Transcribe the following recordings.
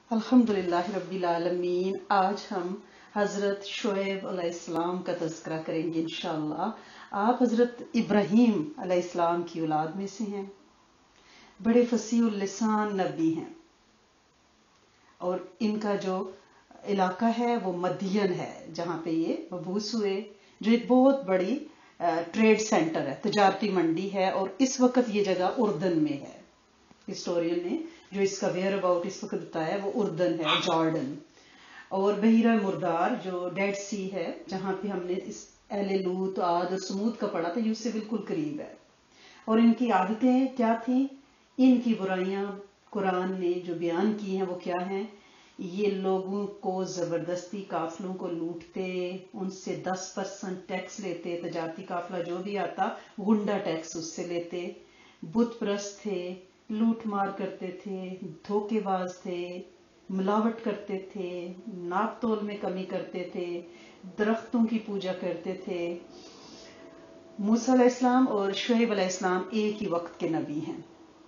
الحمدللہ رب العالمین۔ آج ہم حضرت شعیب علیہ السلام کا تذکرہ کریں گے انشاءاللہ۔ آپ حضرت ابراہیم علیہ السلام کی اولاد میں سے ہیں، بڑے فصیح اللسان نبی ہیں، اور ان کا جو علاقہ ہے وہ مدین ہے جہاں پہ یہ مبعوث ہوئے، جو ایک بہت بڑی ٹریڈ سینٹر ہے، تجارتی منڈی ہے، اور اس وقت یہ جگہ اردن میں ہے۔ ہسٹورین نے جو اس کا ویئر اباؤٹ اس وقت بتایا وہ اردن ہے، جارڈن، اور بحیرہ مردار جو ڈیڈ سی ہے، جہاں پہ ہم نے اس اہل لوط، عاد اور سمود کا پڑھا تھا، یہ اس سے بالکل قریب ہے۔ اور ان کی عادتیں کیا تھیں؟ ان کی برائیاں قرآن نے جو بیان کی ہیں وہ کیا ہیں؟ یہ لوگوں کو زبردستی قافلوں کو لوٹتے، ان سے 10% ٹیکس لیتے، تجارتی قافلہ جو بھی آتا غنڈہ ٹیکس اس سے لیتے، بت پرست تھے، لوٹ مار کرتے تھے، دھوکے باز تھے، ملاوٹ کرتے تھے، ناپ تول میں کمی کرتے تھے، درختوں کی پوجا کرتے تھے۔ موسیٰ علیہ السلام اور شعیب علیہ السلام ایک ہی وقت کے نبی ہیں۔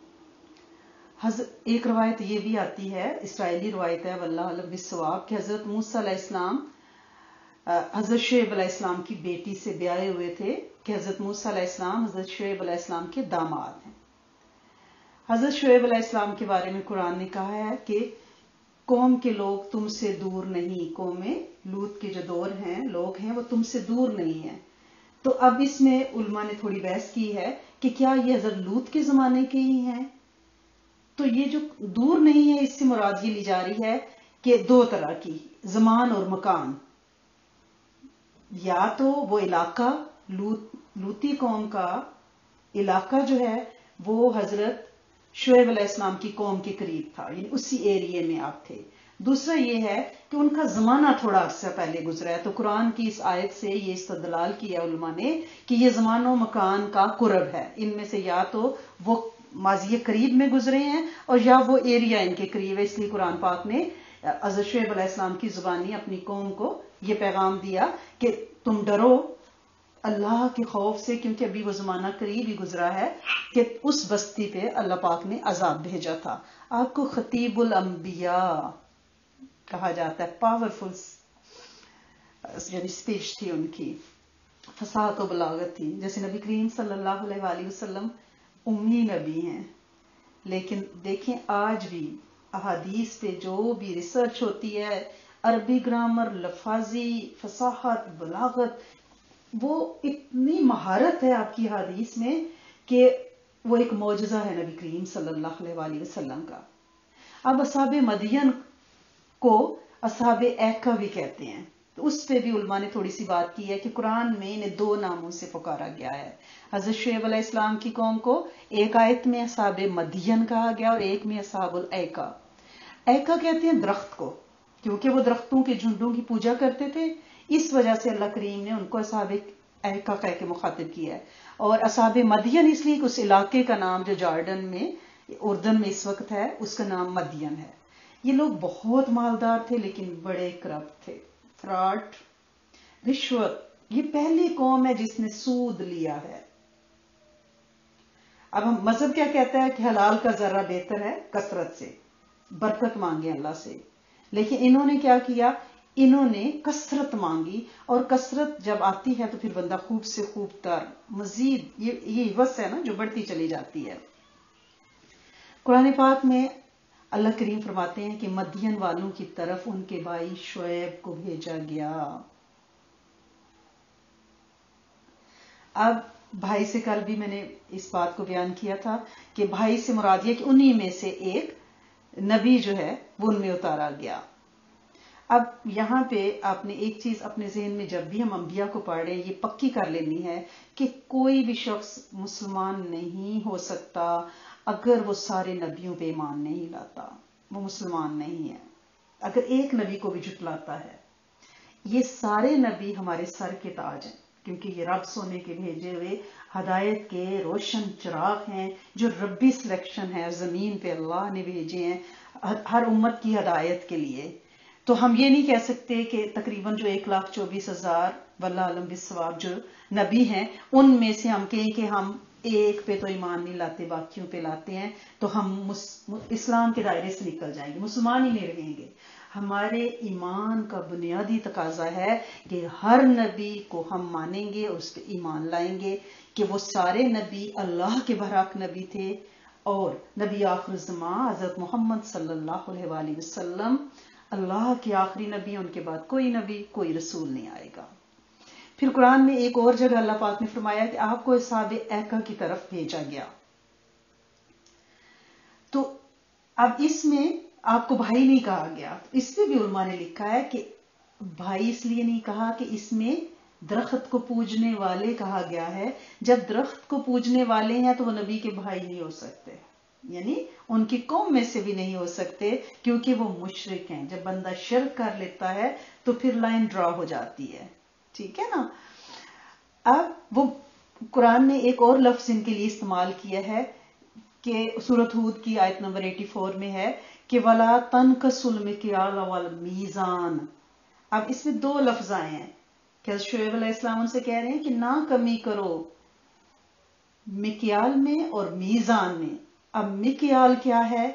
ایک روایت یہ بھی آتی ہے، اسرائیلی روایت ہے واللہ اعلم بالصواب، کہ حضرت موسیٰ علیہ السلام حضرت شعیب علیہ السلام کی بیٹی سے بیائے ہوئے تھے، کہ حضرت موسیٰ علیہ السلام حضرت شعیب علیہ السلام کے داماد ہیں۔ حضرت شعیب علیہ السلام کے بارے میں قرآن نے کہا ہے کہ قوم کے لوگ تم سے دور نہیں، قوم لوط کے جو دور ہیں لوگ ہیں وہ تم سے دور نہیں ہیں۔ تو اب اس میں علماء نے تھوڑی بحث کی ہے کہ کیا یہ حضرت لوط کے زمانے کے ہی ہیں؟ تو یہ جو دور نہیں ہے، اس سے مراد یہ لی جا رہی ہے کہ دو طرح کی، زمان اور مکان۔ یا تو وہ علاقہ لوطی قوم کا علاقہ جو ہے وہ حضرت شعیب علیہ السلام کی قوم کے قریب تھا، یعنی اسی ایریے میں آپ تھے۔ دوسرا یہ ہے کہ ان کا زمانہ تھوڑا عرصہ پہلے گزرا ہے، تو قرآن کی اس آیت سے یہ استدلال کیا علماء نے کہ یہ زمان و مکان کا قرب ہے، ان میں سے یا تو وہ ماضی قریب میں گزرے ہیں اور یا وہ ایریا ان کے قریب ہے۔ اس لیے قرآن پاک نے حضرت شعیب علیہ السلام کی زبانی اپنی قوم کو یہ پیغام دیا کہ تم ڈرو اللہ کے خوف سے، کیونکہ ابھی وہ زمانہ قریب ہی گزرا ہے کہ اس بستی پہ اللہ پاک نے عذاب بھیجا تھا۔ آپ کو خطیب الانبیاء کہا جاتا ہے، پاورفل یعنی اسپیچ تھی ان کی، فصاحت و بلاغت تھی۔ جیسے نبی کریم صلی اللہ علیہ وآلہ وسلم امی نبی ہیں، لیکن دیکھیں آج بھی احادیث پہ جو بھی ریسرچ ہوتی ہے، عربی گرامر، لفاظی فصاحت، بلاغت، وہ اتنی مہارت ہے آپ کی حدیث میں کہ وہ ایک معجزہ ہے نبی کریم صلی اللہ علیہ وآلہ وسلم کا۔ اب اصحاب مدین کو اصحاب ایکا بھی کہتے ہیں، تو اس پہ بھی علماء نے تھوڑی سی بات کی ہے کہ قرآن میں انہیں دو ناموں سے پکارا گیا ہے۔ حضرت شعیب علیہ السلام کی قوم کو ایک آیت میں اصحاب مدین کہا گیا اور ایک میں اصحاب الایکا۔ ایکا کہتے ہیں درخت کو، کیونکہ وہ درختوں کے جھنڈوں کی پوجا کرتے تھے، اس وجہ سے اللہ کریم نے ان کو اصحاب ایکا کہہ کے مخاطب کیا ہے۔ اور اصحاب مدین اس لیے کہ اس علاقے کا نام جو جارڈن میں اردن میں اس وقت ہے اس کا نام مدین ہے۔ یہ لوگ بہت مالدار تھے لیکن بڑے کرپٹ تھے، فراڈ، رشوت۔ یہ پہلی قوم ہے جس نے سود لیا ہے۔ اب ہم مذہب کیا کہتا ہے کہ حلال کا ذرہ بہتر ہے کثرت سے، برکت مانگے اللہ سے، لیکن انہوں نے کیا کیا؟ انہوں نے کثرت مانگی، اور کثرت جب آتی ہے تو پھر بندہ خوب سے خوب تر مزید، یہ وس ہے نا جو بڑھتی چلی جاتی ہے۔ قرآن پاک میں اللہ کریم فرماتے ہیں کہ مدین والوں کی طرف ان کے بھائی شعیب کو بھیجا گیا۔ اب بھائی سے کل بھی میں نے اس بات کو بیان کیا تھا کہ بھائی سے مراد یہ کہ انہی میں سے ایک نبی جو ہے وہ ان میں اتارا گیا۔ اب یہاں پہ آپ نے ایک چیز اپنے ذہن میں جب بھی ہم انبیاء کو پڑھ رہے ہیں یہ پکی کر لینی ہے کہ کوئی بھی شخص مسلمان نہیں ہو سکتا اگر وہ سارے نبیوں پہ ایمان نہیں لاتا، وہ مسلمان نہیں ہے اگر ایک نبی کو بھی جھٹلاتا ہے۔ یہ سارے نبی ہمارے سر کے تاج ہیں، کیونکہ یہ رب سونے کے بھیجے ہوئے ہدایت کے روشن چراغ ہیں، جو ربی سلیکشن ہے، زمین پہ اللہ نے بھیجے ہیں ہر امت کی ہدایت کے لیے۔ تو ہم یہ نہیں کہہ سکتے کہ تقریباً جو 1,24,000 واللہ اعلم بالصواب جو نبی ہیں ان میں سے ہم کہیں کہ ہم ایک پہ تو ایمان نہیں لاتے باقیوں پہ لاتے ہیں تو ہم اسلام کے دائرے سے نکل جائیں گے, مسلمان ہی نہیں رہیں گے. ہمارے ایمان کا بنیادی تقاضا ہے کہ ہر نبی کو ہم مانیں گے, اس پہ ایمان لائیں گے کہ وہ سارے نبی اللہ کے برحق نبی تھے, اور نبی آخر الزمان حضرت محمد صلی اللہ علیہ وآلہ وسلم اللہ کے آخری نبی, ان کے بعد کوئی نبی کوئی رسول نہیں آئے گا. پھر قرآن میں ایک اور جگہ اللہ پاک نے فرمایا کہ آپ کو اصحاب ایکا کی طرف بھیجا گیا. تو اب اس میں آپ کو بھائی نہیں کہا گیا, اس میں بھی علماء نے لکھا ہے کہ بھائی اس لیے نہیں کہا کہ اس میں درخت کو پوجنے والے کہا گیا ہے. جب درخت کو پوجنے والے ہیں تو وہ نبی کے بھائی نہیں ہو سکتے, یعنی ان کی قوم میں سے بھی نہیں ہو سکتے, کیونکہ وہ مشرک ہیں. جب بندہ شرک کر لیتا ہے تو پھر لائن ڈرا ہو جاتی ہے, ٹھیک ہے نا. اب وہ قرآن نے ایک اور لفظ ان کے لیے استعمال کیا ہے کہ سورۃ ہود کی آیت نمبر 84 میں ہے کہ وَلَا تَنْقَصُوا الْمِكْيَالَ وَالْمِيزَانَ. اب اس میں دو لفظ آئے ہیں کہ حضرت شعیب علیہ السلام ان سے کہہ رہے ہیں کہ نہ کمی کرو مکیال میں اور میزان میں. اب مکیال کیا ہے؟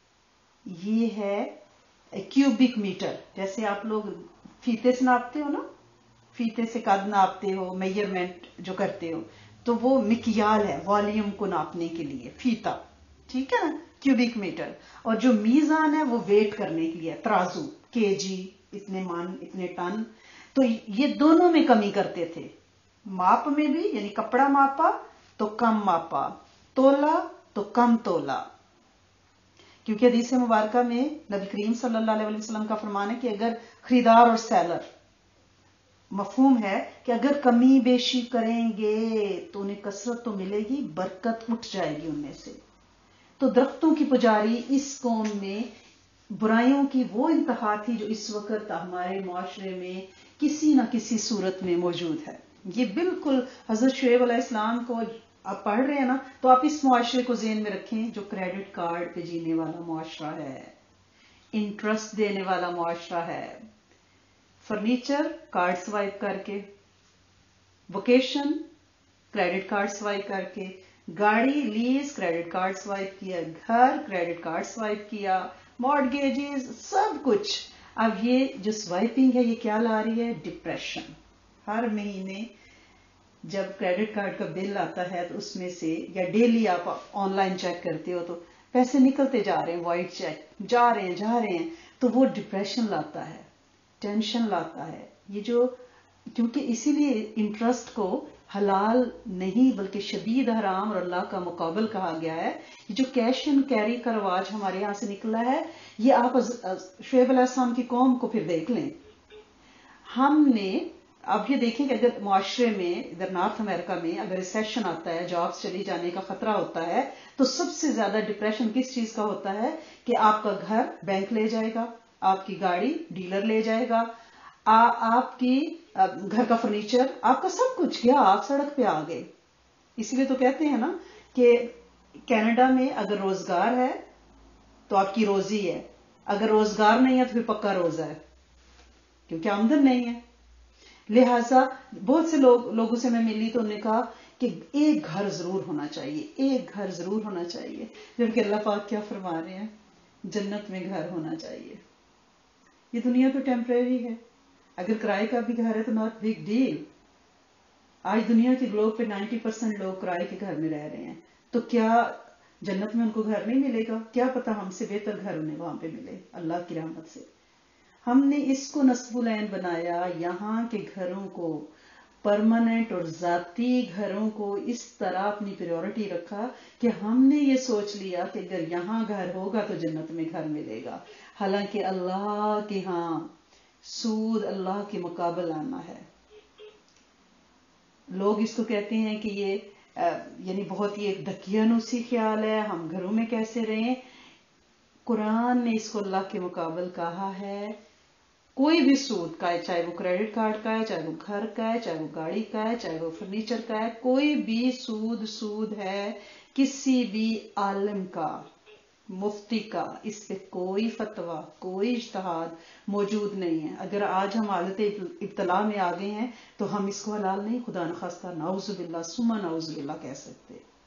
یہ ہے کیوبک میٹر. جیسے آپ لوگ فیتے سے ناپتے ہو نا, فیتے سے قد ناپتے ہو, میجرمنٹ جو کرتے ہو, تو وہ مکیال ہے والیوم کو ناپنے کے لیے, فیتا, ٹھیک ہے نا, کیوبک میٹر. اور جو میزان ہے وہ ویٹ کرنے کے لیے, ترازو, کے جی, اتنے من, اتنے ٹن. تو یہ دونوں میں کمی کرتے تھے, ماپ میں بھی, یعنی کپڑا ماپا تو کم ماپا, تولا تو کم تولا. کیونکہ حدیث مبارکہ میں نبی کریم صلی اللہ علیہ وسلم کا فرمان ہے کہ اگر خریدار اور سیلر, مفہوم ہے کہ اگر کمی بیشی کریں گے تو انہیں کثرت تو ملے گی, برکت اٹھ جائے گی ان میں سے. تو درختوں کی پجاری اس قوم میں برائیوں کی وہ انتہا تھی جو اس وقت ہمارے معاشرے میں کسی نہ کسی صورت میں موجود ہے. یہ بالکل حضرت شعیب علیہ السلام کو آپ پڑھ رہے ہیں نا, تو آپ اس معاشرے کو ذہن میں رکھیں جو کریڈٹ کارڈ پہ جینے والا معاشرہ ہے, انٹرسٹ دینے والا معاشرہ ہے. فرنیچر کارڈ سوائپ کر کے, ووکیشن کریڈٹ کارڈ سوائپ کر کے, گاڑی لیز کریڈٹ کارڈ سوائپ کیا, گھر کریڈٹ کارڈ سوائپ کیا, مارگیجز, سب کچھ. اب یہ جو سوائپنگ ہے یہ کیا لا رہی ہے؟ ڈپریشن. ہر مہینے جب کریڈٹ کارڈ کا بل آتا ہے تو اس میں سے, یا ڈیلی آپ آن لائن چیک کرتے ہو تو پیسے نکلتے جا رہے ہیں, وائٹ چیک جا رہے ہیں, تو وہ ڈپریشن لاتا ہے, ٹینشن لاتا ہے. یہ جو, کیونکہ اسی لیے انٹرسٹ کو حلال نہیں بلکہ شدید حرام اور اللہ کا مقابل کہا گیا ہے. یہ جو کیش اینڈ کیری کا رواج ہمارے یہاں سے نکلا ہے, یہ آپ شعیب علیہ السلام کی قوم کو پھر دیکھ لیں. ہم نے اب یہ دیکھیں کہ اگر معاشرے میں ادھر نارتھ امریکہ میں اگر ریسیشن آتا ہے, جابس چلی جانے کا خطرہ ہوتا ہے, تو سب سے زیادہ ڈپریشن کس چیز کا ہوتا ہے کہ آپ کا گھر بینک لے جائے گا, آپ کی گاڑی ڈیلر لے جائے گا, آپ کی گھر کا فرنیچر, آپ کا سب کچھ گیا, آپ سڑک پہ آ گئے. اسی لیے تو کہتے ہیں نا کہ کینیڈا میں اگر روزگار ہے تو آپ کی روزی ہے, اگر روزگار نہیں ہے تو پھر پکا روزہ ہے, کیونکہ آمدن نہیں ہے. لہٰذا بہت سے لوگوں سے میں ملی تو انہوں نے کہا کہ ایک گھر ضرور ہونا چاہیے, ایک گھر ضرور ہونا چاہیے. جبکہ اللہ پاک کیا فرما رہے ہیں؟ جنت میں گھر ہونا چاہیے. یہ دنیا تو ٹیمپریری ہے, اگر کرائے کا بھی گھر ہے تو ناٹ بگ ڈیل. آج دنیا کے گلوب پہ 90% لوگ کرائے کے گھر میں رہ رہے ہیں, تو کیا جنت میں ان کو گھر نہیں ملے گا؟ کیا پتا ہم سے بہتر گھر انہیں وہاں پہ ملے اللہ کی رحمت سے. ہم نے اس کو نصب العین بنایا, یہاں کے گھروں کو پرماننٹ اور ذاتی گھروں کو اس طرح اپنی پریورٹی رکھا کہ ہم نے یہ سوچ لیا کہ اگر یہاں گھر ہوگا تو جنت میں گھر ملے گا. حالانکہ اللہ کے ہاں سود اللہ کے مقابل آنا ہے. لوگ اس کو کہتے ہیں کہ یہ یعنی بہت ہی ایک دقیانوسی خیال ہے, ہم گھروں میں کیسے رہیں. قرآن نے اس کو اللہ کے مقابل کہا ہے. کوئی بھی سود کا ہے, چاہے وہ کریڈٹ کارڈ کا ہے, چاہے وہ گھر کا ہے, چاہے وہ گاڑی کا ہے, چاہے وہ فرنیچر کا ہے, کوئی بھی سود ہے. کسی بھی عالم کا, مفتی کا اس پہ کوئی فتویٰ, کوئی اجتہاد موجود نہیں ہے. اگر آج ہم حالت ابتلا میں آ گئے ہیں تو ہم اس کو حلال نہیں, خدا نخواستہ, نعوذ باللہ ثم نعوذ باللہ کہہ سکتے.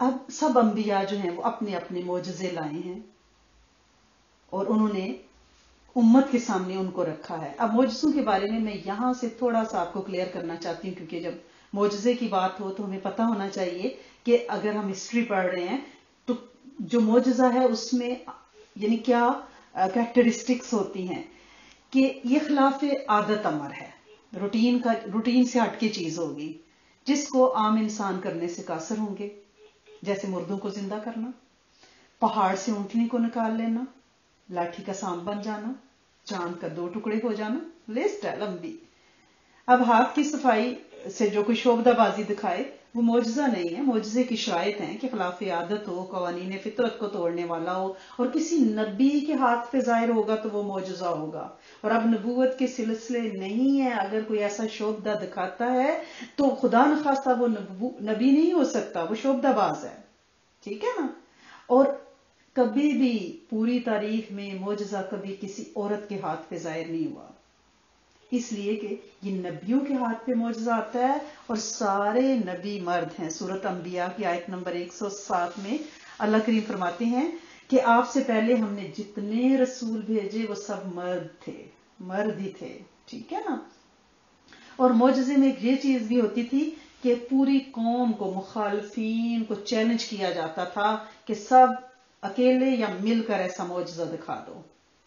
اب سب انبیاء جو ہیں وہ اپنے اپنے معجزے لائے ہیں اور انہوں نے امت کے سامنے ان کو رکھا ہے. اب معجزوں کے بارے میں یہاں سے تھوڑا سا آپ کو کلیئر کرنا چاہتی ہوں، کیونکہ جب معجزے کی بات ہو تو ہمیں پتہ ہونا چاہیے کہ اگر ہم ہسٹری پڑھ رہے ہیں تو جو معجزہ ہے اس میں یعنی کیا کریکٹرسٹکس ہوتی ہیں کہ یہ خلاف عادت امر ہے، روٹین سے ہٹ کے چیز ہوگی جس کو عام انسان کرنے سے قاصر ہوں گے، جیسے مردوں کو زندہ کرنا، پہاڑ سے اونٹنی کو نکال لینا، لاٹھی کا سانپ بن جانا، چاند کا 2 ٹکڑے ہو جانا، لسٹ ہے لمبی. اب ہاتھ کی صفائی سے جو کوئی شعبدہ بازی دکھائے وہ معجزہ نہیں ہے، معجزے کی شرائط ہیں کہ خلاف عادت ہو، قوانین فطرت کو توڑنے والا ہو، اور کسی نبی کے ہاتھ پہ ظاہر ہوگا تو وہ معجزہ ہوگا. اور اب نبوت کے سلسلے نہیں ہے، اگر کوئی ایسا شعبدہ دکھاتا ہے تو خدا نخواستہ وہ نبی نہیں ہو سکتا، وہ شعبدہ باز ہے. ٹھیک ہے نا؟ اور کبھی بھی پوری تاریخ میں معجزہ کبھی کسی عورت کے ہاتھ پہ ظاہر نہیں ہوا، اس لیے کہ یہ نبیوں کے ہاتھ پہ معجزہ آتا ہے اور سارے نبی مرد ہیں. سورۃ انبیاء کی آیت نمبر 107 میں اللہ کریم فرماتے ہیں کہ آپ سے پہلے ہم نے جتنے رسول بھیجے وہ سب مرد تھے، مرد ہی تھے. ٹھیک ہے نا؟ اور معجزے میں یہ چیز بھی ہوتی تھی کہ پوری قوم کو، مخالفین کو چیلنج کیا جاتا تھا کہ سب اکیلے یا مل کر ایسا معجزہ دکھا دو.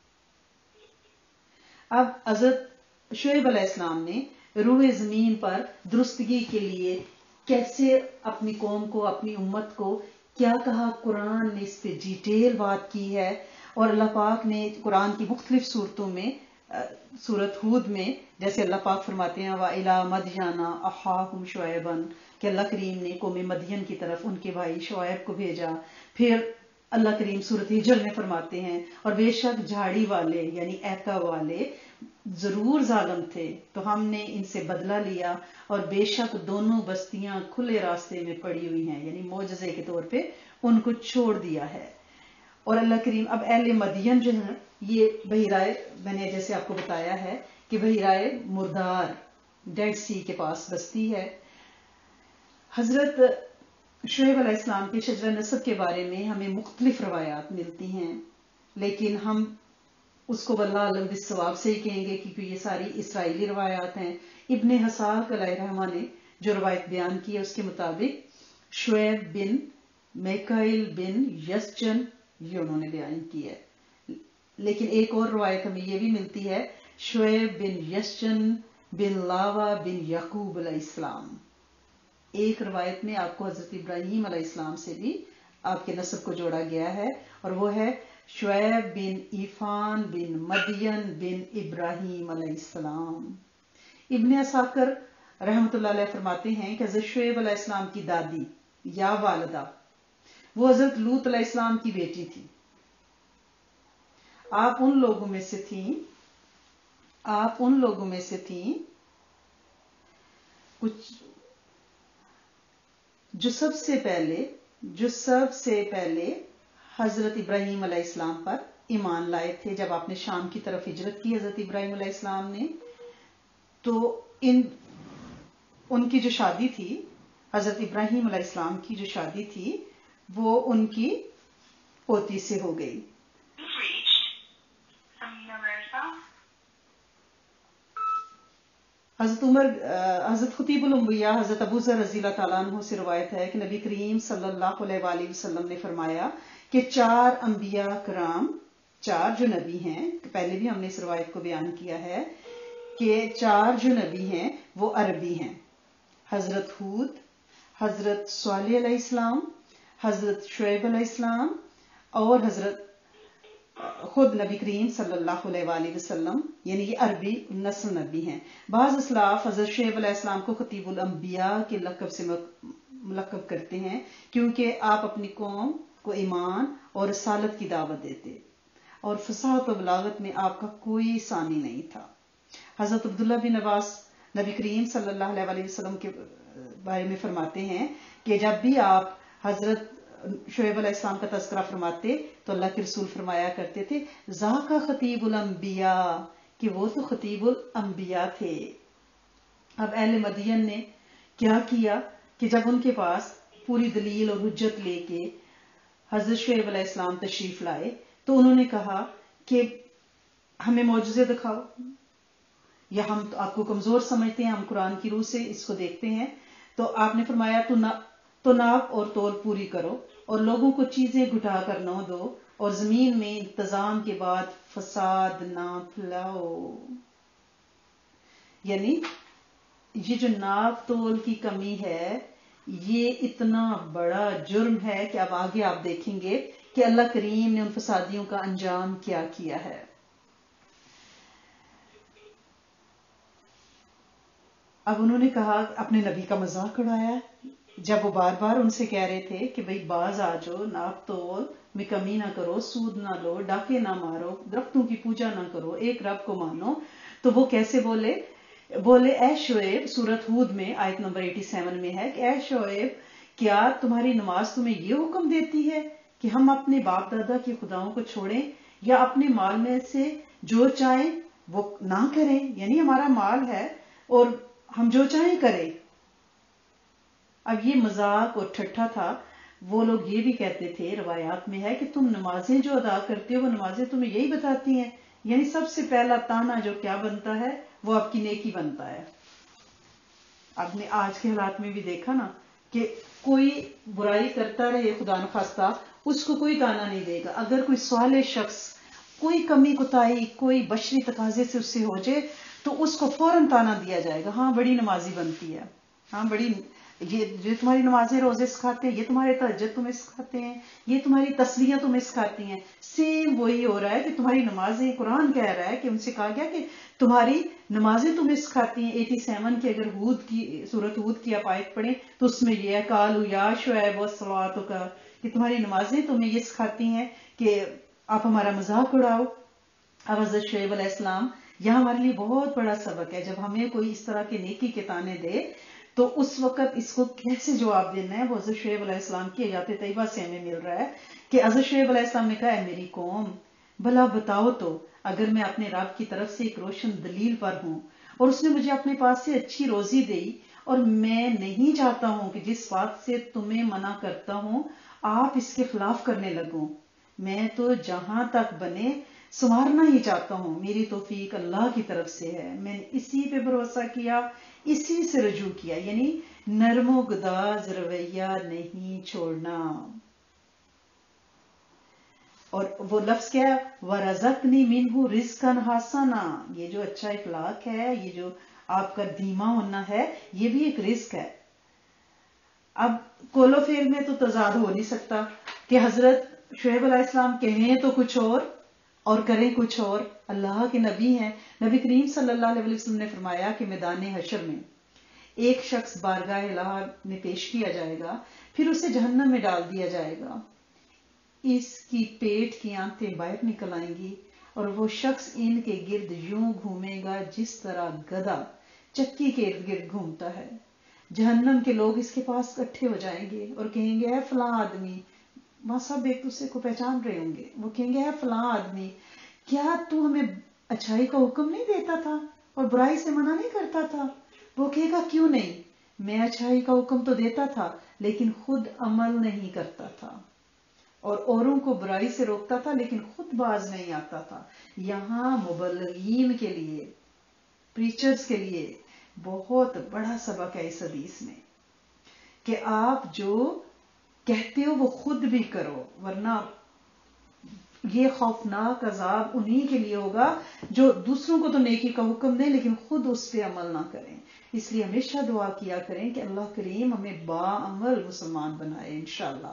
اب حضرت شعیب علیہ السلام نے روئے زمین پر درستگی کے لیے کیسے اپنی قوم کو، اپنی امت کو کیا کہا، قرآن نے اس پہ ڈیٹیل بات کی ہے. اور اللہ پاک نے قرآن کی مختلف صورتوں میں، سورۃ ہود میں جیسے اللہ پاک فرماتے ہیں وَإِلَىٰ مَدْيَنَ أَخَاهُمْ شُعَيْبًا کہ اللہ کریم نے قوم مدین کی طرف ان کے بھائی شعیب کو بھیجا. پھر اللہ کریم سورۃ ہجر میں فرماتے ہیں اور بے شک جھاڑی والے یعنی ایکا والے ضرور ظالم تھے تو ہم نے ان سے بدلہ لیا، اور بے شک دونوں بستیاں کھلے راستے میں پڑی ہوئی ہیں، یعنی معجزے کے طور پہ ان کو چھوڑ دیا ہے. اور اللہ کریم اب اہل مدین جو ہیں یہ بحیرہ، میں نے جیسے آپ کو بتایا ہے کہ بحیرہ مردار ڈیڈ سی کے پاس بستی ہے. حضرت شعیب علیہ السلام کے شجرہ نسب کے بارے میں ہمیں مختلف روایات ملتی ہیں، لیکن ہم اس کو واللہ اعلم بالصواب سے ہی کہیں گے کیونکہ یہ ساری اسرائیلی روایات ہیں. ابن حساک علیہ رحمہ نے جو روایت بیان کی ہے اس کے مطابق شعیب بن میکائل بن یسجن یہ انہوں نے بیان کی ہے. لیکن ایک اور روایت ہمیں یہ بھی ملتی ہے شعیب بن یسجن بن لاوا بن یعقوب علیہ السلام. ایک روایت میں آپ کو حضرت ابراہیم علیہ السلام سے بھی آپ کے نسب کو جوڑا گیا ہے، اور وہ ہے شعیب بن ایفان بن مدین بن ابراہیم علیہ السلام. ابن عساکر رحمۃ اللہ علیہ فرماتے ہیں کہ حضرت شعیب علیہ السلام کی دادی یا والدہ وہ حضرت لوط علیہ السلام کی بیٹی تھی. آپ ان لوگوں میں سے تھیں کچھ جو سب سے پہلے حضرت ابراہیم علیہ السلام پر ایمان لائے تھے. جب آپ نے شام کی طرف ہجرت کی حضرت ابراہیم علیہ السلام نے تو ان کی جو شادی تھی، حضرت ابراہیم علیہ السلام کی جو شادی تھی وہ ان کی پوتی سے ہو گئی. حضرت خطیب الانبیاء حضرت ابو ذر رضی اللہ تعالیٰ عنہ سے روایت ہے کہ نبی کریم صلی اللہ علیہ وآلہ وسلم نے فرمایا کہ 4 انبیاء کرام، 4 جو نبی ہیں، پہلے بھی ہم نے اس روایت کو بیان کیا ہے کہ 4 جو نبی ہیں وہ عربی ہیں، حضرت ہود، حضرت صالح علیہ السلام، حضرت شعیب علیہ السلام اور حضرت خود نبی کریم صلی اللہ علیہ وآلہ وسلم، یعنی یہ عربی نسل نبی ہیں. بعض اسلاف حضرت شعیب علیہ السلام کو خطیب الانبیاء کے لقب سے ملقب کرتے ہیں کیونکہ آپ اپنی قوم کو ایمان اور رسالت کی دعوت دیتے اور فصاحت و بلاغت میں آپ کا کوئی ثانی نہیں تھا. حضرت عبداللہ بن عباس نبی کریم صلی اللہ علیہ وآلہ وسلم کے بارے میں فرماتے ہیں کہ جب بھی آپ حضرت شعیب علیہ السلام کا تذکرہ فرماتے تو اللہ کے رسول فرمایا کرتے تھے ذاکا خطیب الانبیاء کہ وہ تو خطیب الانبیاء تھے. اب اہل مدین نے کیا کیا کہ جب ان کے پاس पूरी दलील और हुज्जत लेके हजरत शुएब अलैहिस्सलाम तशरीफ लाए तो उन्होंने कहा कि हमें मौजूज़े दिखाओ, या हम तो आपको कमजोर समझते हैं, हम कुरान की रूह से इसको देखते हैं। तो आपने फरमाया तो नाप और तोल पूरी करो और लोगों को चीजें घुटा कर न दो और जमीन में इंतजाम के बाद फसाद ना फैलाओ। यानी ये जो नाप तोल की कमी है ये इतना बड़ा जुर्म है कि अब आगे आप देखेंगे कि अल्लाह करीम ने उन फसादियों का अंजाम क्या किया है। अब उन्होंने कहा, अपने नबी का मजाक उड़ाया जब वो बार बार उनसे कह रहे थे कि भाई बाज आ जाओ, नाप तोल में कमी ना करो, सूद ना लो, डाके ना मारो, दरख्तों की पूजा ना करो, एक रब को मानो। तो वो कैसे बोले ए शोएब, सूरत हूद में आयत नंबर 87 में है कि ए शोएब, क्या तुम्हारी नमाज तुम्हें ये हुक्म देती है कि हम अपने बाप दादा की खुदाओं को छोड़ें या अपने माल में से जो चाहें वो ना करें? यानी हमारा माल है और हम जो चाहें करें। अब ये मजाक और ठट्ठा था। वो लोग ये भी कहते थे, रवायात में है कि तुम नमाजें जो अदा करते हो वो नमाजें तुम्हें यही बताती हैं। यानी सबसे पहला ताना जो क्या बनता है वो आपकी नेकी बनता है। आपने आज के हालात में भी देखा ना कि कोई बुराई करता रहे खुदा न खास्ता, उसको कोई ताना नहीं देगा। अगर कोई साले शख्स कोई कमी कुताही कोई बशरी तकाजे से उससे हो जाए तो उसको फौरन ताना दिया जाएगा, हाँ बड़ी नमाजी बनती है, हाँ बड़ी ये तुम्हारी नमाजें रोजे सिखाते हैं, ये तुम्हारे तहज्जुद तुम्हें सिखाते हैं, ये तुम्हारी तस्बीहें तुम्हें सिखाती हैं। सेम वही हो रहा है कि तुम्हारी नमाजें, कुरान कह रहा है कि उनसे कहा गया कि तुम्हारी नमाजें तुम्हें सिखाती हैं। 87 की अगर हूद की सूरत हूद की आप आयत पढ़ें तो उसमें यह है, कालू या शुएब वस्सलातु का, कि तुम्हारी नमाजें तुम्हें ये सिखाती हैं कि आप हमारा मजाक उड़ाओ। अब हज़रत शुएब अलैहिस्सलाम यह हमारे लिए बहुत बड़ा सबक है। जब हमें कोई इस तरह के नेकी के ताने दे तो उस वक्त इसको कैसे जवाब देना है, वो हज़रत शुएब अलैहिस्सलाम की हयात तैयबा से हमें मिल रहा है कि हज़रत शुएब अलैहिस्सलाम ने कहा, है मेरी कौम, भला बताओ तो अगर मैं अपने रब की तरफ से एक रोशन दलील पर हूं और उसने मुझे अपने पास से अच्छी रोजी दी और मैं नहीं चाहता हूं कि जिस बात से तुम्हें मना करता हूं आप इसके खिलाफ करने लगो। मैं तो जहां तक बने संवारना ही चाहता हूं, मेरी तौफीक अल्लाह की तरफ से है, मैंने इसी पे भरोसा किया, इसी से रजू किया। यानी नरमो गुदाज रवैया नहीं छोड़ना। और वो लफ्ज क्या है, वरज़क़नी मिन्हु रिज़्क़न हसना, ये जो अच्छा इखलाक है, ये जो आपका धीमा होना है, ये भी एक रिस्क है। अब कोलो फेर में तो तजाद हो नहीं सकता कि हजरत शुएब अलैहिस्सलाम कहें तो कुछ और करें कुछ और। अल्लाह के नबी हैं। नबी करीम सल्लल्लाहु अलैहि वसल्लम ने फरमाया कि मैदान हशर में एक शख्स बारगाह इलाहा में पेश किया जाएगा, फिर उसे जहन्नम में डाल दिया जाएगा, इसकी पेट की आंतें बाहर निकल आएंगी और वो शख्स इनके गिर्द यूं घूमेगा जिस तरह गधा चक्की के इर्द गिर्द घूमता है। जहन्नम के लोग इसके पास इकट्ठे हो जाएंगे और कहेंगे, है फलां आदमी, वहां सब एक दूसरे को पहचान रहे होंगे, वो कहेंगे, है फलां आदमी, क्या तू हमें अच्छाई का हुक्म नहीं देता था और बुराई से मना नहीं करता था? वो कहेगा, क्यों नहीं, मैं अच्छाई का हुक्म तो देता था लेकिन खुद अमल नहीं करता था और औरों को बुराई से रोकता था लेकिन खुद बाज नहीं आता था। यहां मुबल्लिगीन के लिए, प्रीचर्स के लिए बहुत बड़ा सबक है इस हदीस में कि आप जो कहते हो वो खुद भी करो, वरना ये खौफनाक अजाब उन्हीं के लिए होगा जो दूसरों को तो नेकी का हुक्म दें लेकिन खुद उस पर अमल ना करें। इसलिए हमेशा दुआ किया करें कि अल्लाह करीम हमें बाअमल मुसलमान बनाए इंशाअल्लाह।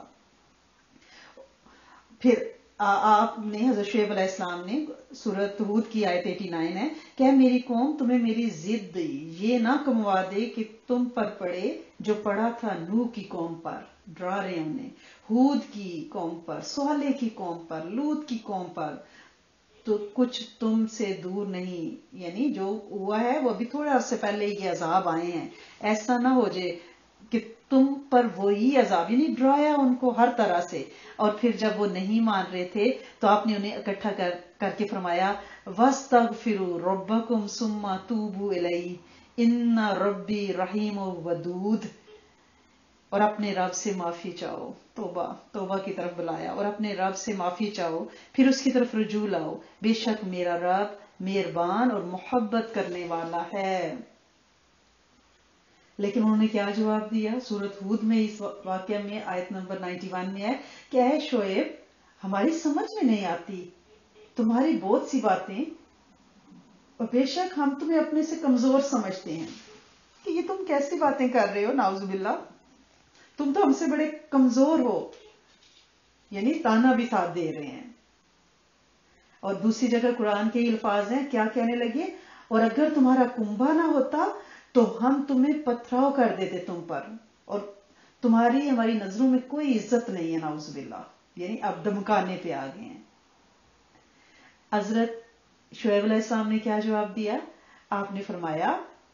फिर आपने हज़रत शुएब अलैहिस्सलाम ने, सूरत हूद की आयत 89 है, क्या मेरी कौम तुम्हें मेरी जिद ये ना कमवा दे कि तुम पर पड़े जो पड़ा था नूह की कौम पर। डरा रहे उन्हें, हूद की कौम पर, सोहले की कौम पर, लूत की कौम पर, तो कुछ तुमसे दूर नहीं। यानी जो हुआ है वो अभी थोड़ा से पहले ये अजाब आए हैं, ऐसा ना हो जाए कि तुम पर वही अजाब। यानी डराया उनको हर तरह से। और फिर जब वो नहीं मान रहे थे तो आपने उन्हें इकट्ठा करके फरमाया, वस्तगफिरू रब्बकुम सुम्मा तूबू इलैहि इन्ना रब्बी रहीम वदूद। اور اپنے رب سے معافی چاہو. توبہ توبہ کی طرف بلایا اور اپنے رب سے معافی چاہو، پھر اس کی طرف رجوع لاؤ. بے شک میرا رب مہربان اور محبت کرنے والا ہے. لیکن انہوں نے کیا جواب دیا؟ سورۃ ہود میں اس واقعہ میں آیت نمبر 91 میں ہے کہ اے شعیب، ہماری سمجھ میں نہیں آتی تمہاری بہت سی باتیں، اور بے شک ہم تمہیں اپنے سے کمزور سمجھتے ہیں. کہ یہ تم کیسی باتیں کر رہے ہو؟ نعوذ باللہ، تم تو ہم سے بڑے کمزور ہو. یعنی تانا بھی ساتھ دے رہے ہیں. اور دوسری جگہ قرآن کے الفاظ ہیں، کیا کہنے لگے؟ اور اگر تمہارا کنبا نہ ہوتا تو ہم تمہیں پتھراؤ کر دیتے تم پر، اور تمہاری ہماری نظروں میں کوئی عزت نہیں ہے. نعوذ باللہ، یعنی اب دمکانے پہ آ گئے ہیں. حضرت شعیب علیہ السلام نے کیا جواب دیا؟ آپ نے فرمایا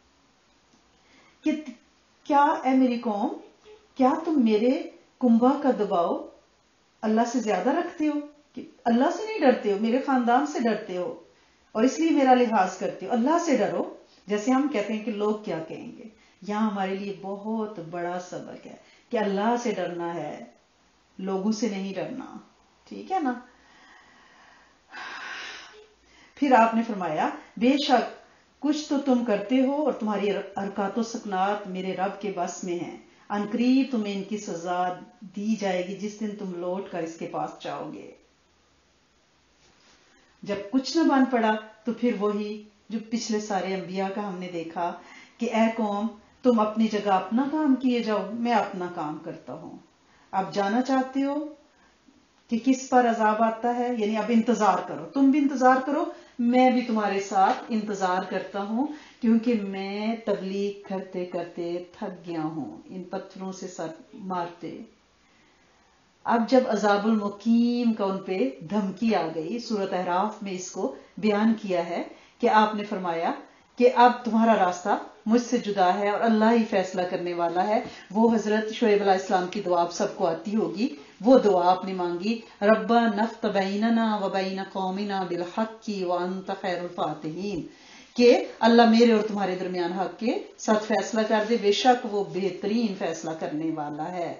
کہ کیا اے میری قوم، کیا تم میرے کنبا کا دباؤ اللہ سے زیادہ رکھتے ہو؟ کہ اللہ سے نہیں ڈرتے ہو، میرے خاندان سے ڈرتے ہو اور اس لیے میرا لحاظ کرتے ہو. اللہ سے ڈرو. جیسے ہم کہتے ہیں کہ لوگ کیا کہیں گے، یہاں ہمارے لیے بہت بڑا سبق ہے کہ اللہ سے ڈرنا ہے، لوگوں سے نہیں ڈرنا. ٹھیک ہے نا؟ پھر آپ نے فرمایا بے شک کچھ تو تم کرتے ہو اور تمہاری حرکات و سکنات میرے رب کے بس میں ہیں. عنقریب تمہیں ان کی سزا دی جائے گی جس دن تم لوٹ کر اس کے پاس جاؤ گے. جب کچھ نہ بن پڑا تو پھر وہی جو پچھلے سارے انبیاء کا ہم نے دیکھا کہ اے قوم، تم اپنی جگہ اپنا کام کیے جاؤ، میں اپنا کام کرتا ہوں. اب جانا چاہتے ہو کہ کس پر عذاب آتا ہے، یعنی اب انتظار کرو، تم بھی انتظار کرو، میں بھی تمہارے ساتھ انتظار کرتا ہوں، کیونکہ میں تبلیغ کرتے کرتے تھک گیا ہوں ان پتھروں سے سر مارتے. اب جب عذاب المقیم کا ان پہ دھمکی آ گئی، سورۃ اعراف میں اس کو بیان کیا ہے کہ آپ نے فرمایا کہ اب تمہارا راستہ مجھ سے جدا ہے اور اللہ ہی فیصلہ کرنے والا ہے. وہ حضرت شعیب علیہ السلام کی دعا آپ سب کو آتی ہوگی. وہ دعا آپ نے مانگی، ربنا افتح بیننا وبین قومنا بالحق وانت خیر الفاتحین، کہ اللہ میرے اور تمہارے درمیان حق کے ساتھ فیصلہ کر دے، بے شک وہ بہترین فیصلہ کرنے والا ہے.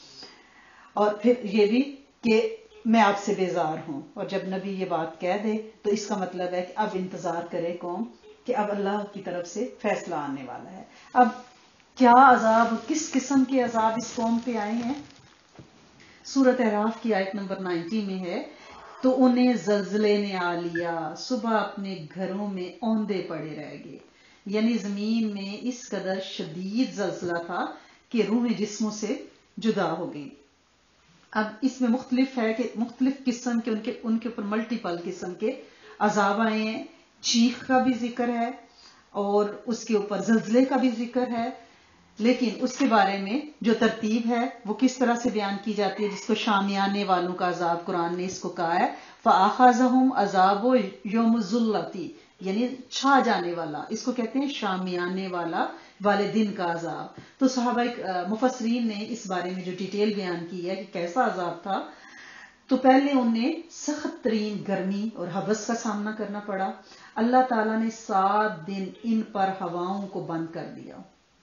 اور پھر یہ بھی کہ میں آپ سے بیزار ہوں. اور جب نبی یہ بات کہہ دے تو اس کا مطلب ہے کہ اب انتظار کرے قوم کہ اب اللہ کی طرف سے فیصلہ آنے والا ہے. اب کیا عذاب، کس قسم کے عذاب اس قوم پہ آئے ہیں؟ سورۃ اعراف کی آیت نمبر 90 میں ہے، تو انہیں زلزلے نے آ لیا، صبح اپنے گھروں میں اوندے پڑے رہ گئے. یعنی زمین میں اس قدر شدید زلزلہ تھا کہ روحیں جسموں سے جدا ہو گئی. اب اس میں مختلف ہے کہ مختلف قسم کے ان کے اوپر ملٹیپل قسم کے عذاب آئے ہیں. چیخ کا بھی ذکر ہے اور اس کے اوپر زلزلے کا بھی ذکر ہے، لیکن اس کے بارے میں جو ترتیب ہے وہ کس طرح سے بیان کی جاتی ہے، جس کو شامیانے والوں کا عذاب قرآن نے اس کو کہا ہے فَأَخَذَهُمْ عَذَابُ يَوْمِ الظُّلَّةِ، یعنی چھا جانے والا، اس کو کہتے ہیں شامیانے والے دن کا عذاب. تو صحابہ مفسرین نے اس بارے میں جو ڈیٹیل بیان کی ہے کہ کیسا عذاب تھا، تو پہلے انہیں سخت ترین گرمی اور حبس کا سامنا کرنا پڑا. اللہ تعالیٰ نے 7 دن ان پر ہواؤں کو بند کر دیا.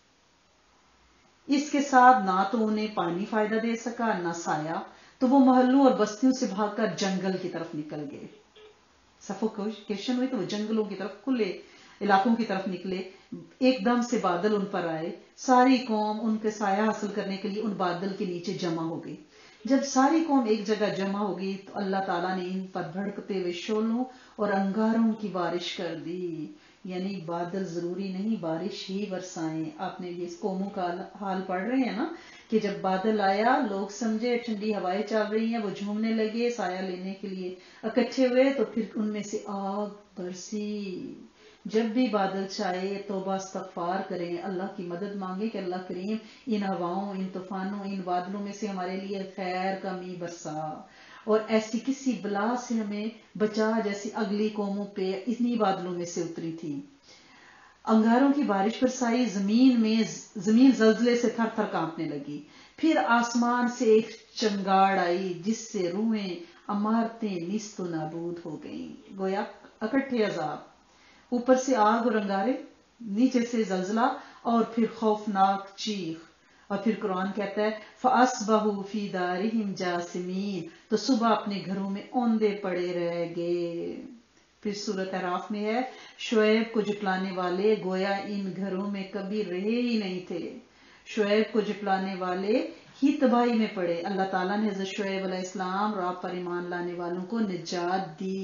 اس کے ساتھ نہ تو انہیں پانی فائدہ دے سکا نہ سایہ، تو وہ محلوں اور بستیوں سے بھاگ کر جنگل کی طرف نکل گئے. سفوکیشن ہوئی تو وہ جنگلوں کی طرف، کھلے علاقوں کی طرف نکلے. ایک دم سے بادل ان پر آئے، ساری قوم ان کے سایہ حاصل کرنے کے لیے ان بادل کے نیچے جمع ہو گئی. جب ساری قوم ایک جگہ جمع ہو گئی تو اللہ تعالیٰ نے ان پر بھڑکتے ہوئے شعلوں اور انگاروں کی بارش کر دی. یعنی بادل ضروری نہیں بارش ہی برسائیں. آپ نے یہ اس قوموں کا حال پڑھ رہے ہیں نا کہ جب بادل آیا لوگ سمجھے ٹھنڈی ہوائیں چل رہی ہیں، وہ جھومنے لگے سایہ لینے کے لیے اکٹھے ہوئے، تو پھر ان میں سے آگ برسی. جب بھی بادل چھائے توبہ استغفار کریں، اللہ کی مدد مانگے کہ اللہ کریم ان ہواؤں، ان طوفانوں، ان بادلوں میں سے ہمارے لیے خیر کا میਂہ برسا اور ایسی کسی بلا سے ہمیں بچا جیسی اگلی قوموں پہ انہی بادلوں میں سے اتری تھی. انگاروں کی بارش برسائی، زمین زلزلے سے تھر تھر کانپنے لگی. پھر آسمان سے ایک چنگاڑ آئی جس سے روحیں، عمارتیں نیست و نابود ہو گئیں. گویا اکٹھے عذاب، اوپر سے آگ اور انگارے، نیچے سے زلزلہ اور پھر خوفناک چیخ. اور پھر قرآن کہتا ہے فَأَصْبَحُوا فِي دَارِهِمْ جَاثِمِينَ، تو صبح اپنے گھروں میں اوندے پڑے رہ گئے۔ پھر سورۃ اعراف میں ہے شعیب کو جھٹلانے والے گویا ان گھروں میں کبھی رہے ہی نہیں تھے، شعیب کو جھٹلانے والے ہی تباہی میں پڑے۔ اللہ تعالیٰ نے حضرت شعیب علیہ السلام اور آپ پر ایمان لانے والوں کو نجات دی۔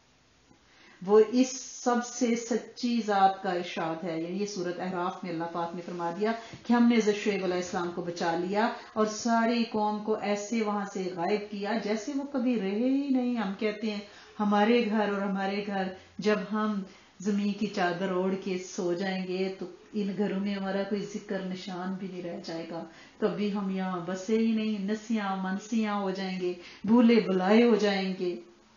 وہ اس سب سے سچی ذات کا ارشاد ہے، یعنی یہ سورۃ اعراف میں اللہ پاک نے فرما دیا کہ ہم نے حضرت شعیب علیہ السلام کو بچا لیا اور ساری قوم کو ایسے وہاں سے غائب کیا جیسے وہ کبھی رہے ہی نہیں۔ ہم کہتے ہیں ہمارے گھر اور ہمارے گھر جب ہم زمین کی چادر اوڑھ کے سو جائیں گے تو ان گھروں میں ہمارا کوئی ذکر نشان بھی نہیں رہ جائے گا، کبھی ہم یہاں بسے ہی نہیں، نسیاں منسیاں ہو جائیں گے، بھولے بھلائے ہو جائیں گے۔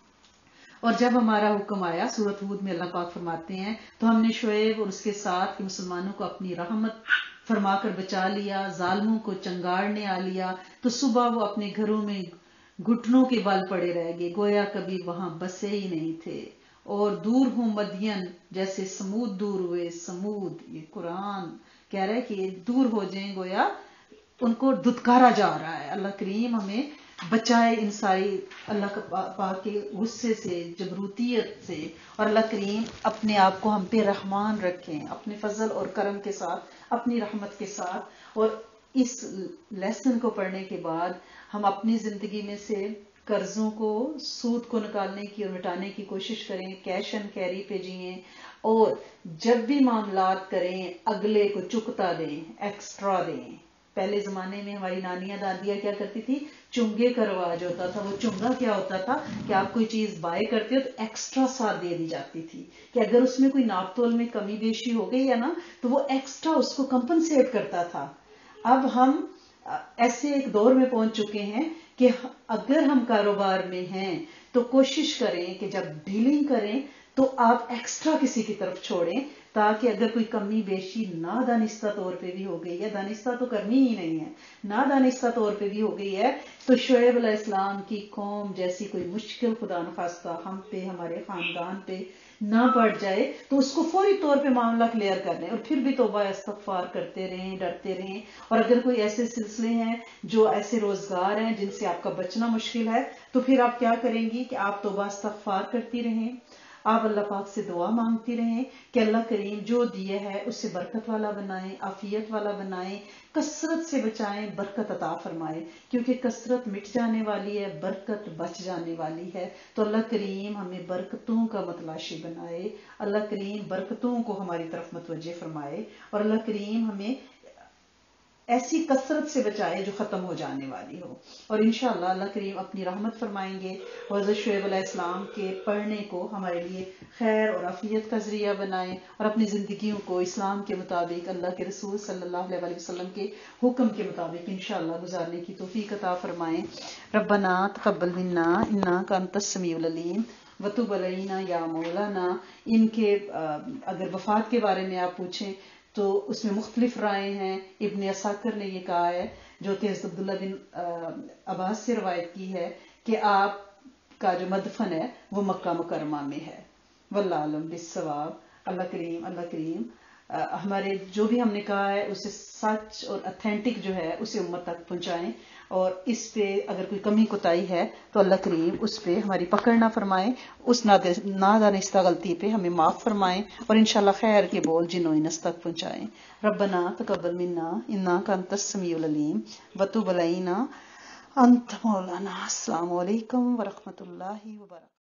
اور جب ہمارا حکم آیا سورۃ ہود میں اللہ پاک فرماتے ہیں تو ہم نے شعیب اور اس کے ساتھ کے مسلمانوں کو اپنی رحمت فرما کر بچا لیا، ظالموں کو چنگاڑنے آ لیا، تو صبح وہ اپنے گھروں میں گھٹنوں کے بل پڑے رہ گئے گویا کبھی وہاں بسے ہی نہیں تھے۔ اور دور ہوں مدین جیسے سمود دور ہوئے، سمود یہ قرآن کہہ رہا ہے کہ دور ہو جائیں گویا ان کو دھتکارا جا رہا ہے۔ اللہ کریم ہمیں بچائے ان ساری اللہ پاک کے غصے سے، جبروتیت سے، اور اللہ کریم اپنے آپ کو ہم پہ رحمان رکھیں اپنے فضل اور کرم کے ساتھ، اپنی رحمت کے ساتھ۔ اور اس لیسن کو پڑھنے کے بعد ہم اپنی زندگی میں سے قرضوں کو، سود کو نکالنے کی اور مٹانے کی کوشش کریں، کیش اینڈ کیری پہ جئیں، اور جب بھی معاملات کریں اگلے کو چکتا دیں، ایکسٹرا دیں۔ پہلے زمانے میں ہماری نانیاں دادیاں کیا کرتی تھی، چنگے کا رواج ہوتا تھا۔ وہ چنگا کیا ہوتا تھا کہ آپ کوئی چیز بائی کرتے ہو تو ایکسٹرا ساتھ دے دی جاتی تھی کہ اگر اس میں کوئی ناپ تول میں کمی بیشی ہو گئی ہے نا تو وہ ایکسٹرا اس کو کمپنسیٹ کرتا تھا۔ اب ہم ایسے ایک دور میں پہنچ چکے ہیں کہ اگر ہم کاروبار میں ہیں تو کوشش کریں کہ جب ڈیلنگ کریں تو آپ ایکسٹرا کسی کی طرف چھوڑیں، تاکہ اگر کوئی کمی بیشی نادانستہ طور پہ بھی ہو گئی ہے، دانستہ تو کرنی ہی نہیں ہے، نادانستہ طور پہ بھی ہو گئی ہے تو شعیب علیہ السلام کی قوم جیسی کوئی مشکل خدا نخواستہ ہم پہ، ہمارے خاندان پہ نہ پڑ جائے تو اس کو فوری طور پہ معاملہ کلیئر کر لیں، اور پھر بھی توبہ استغفار کرتے رہیں، ڈرتے رہیں۔ اور اگر کوئی ایسے سلسلے ہیں جو ایسے روزگار ہیں جن سے آپ کا بچنا مشکل ہے تو پھر آپ کیا کریں گی کہ آپ توبہ استغفار کرتی رہیں، آپ اللہ پاک سے دعا مانگتی رہیں کہ اللہ کریم جو دیے ہے اسے برکت والا بنائیں، عافیت والا بنائیں، کثرت سے بچائیں، برکت عطا فرمائے، کیونکہ کثرت مٹ جانے والی ہے، برکت بچ جانے والی ہے۔ تو اللہ کریم ہمیں برکتوں کا متلاشی بنائے، اللہ کریم برکتوں کو ہماری طرف متوجہ فرمائے، اور اللہ کریم ہمیں ایسی کثرت سے بچائے جو ختم ہو جانے والی ہو۔ اور انشاءاللہ اللہ کریم اپنی رحمت فرمائیں گے، حضرت شعیب علیہ السلام کے پڑھنے کو ہمارے لیے خیر اور عافیت کا ذریعہ بنائیں، اور اپنی زندگیوں کو اسلام کے مطابق، اللہ کے رسول صلی اللہ علیہ وسلم کے حکم کے مطابق انشاءاللہ گزارنے کی توفیق عطا فرمائیں۔ ربنا تقبل منا انک انت السمیع العلیم وتب علینا یا مولانا۔ ان کے اگر وفات کے بارے میں آپ پوچھیں تو اس میں مختلف رائے ہیں۔ ابن عساکر نے یہ کہا ہے جو کہ حضرت عبداللہ بن عباس سے روایت کی ہے کہ آپ کا جو مدفن ہے وہ مکہ مکرمہ میں ہے۔ واللہ اعلم بالصواب۔ اللہ کریم ہمارے جو بھی ہم نے کہا ہے اسے سچ اور اتھینٹک جو ہے اسے امت تک پہنچائیں، اور اس پہ اگر کوئی کمی کوتاہی ہے تو اللہ کریم اس پہ ہماری پکڑ نہ فرمائیں، اس نادانستہ غلطی پہ ہمیں معاف فرمائیں، اور انشاءاللہ خیر کے بول جنوں انس تک پہنچائیں۔ ربنا تقبل منا انک انت السمیع العلیم وتب علینا انت مولانا۔ السلام علیکم ورحمۃ اللہ وبرکاتہ۔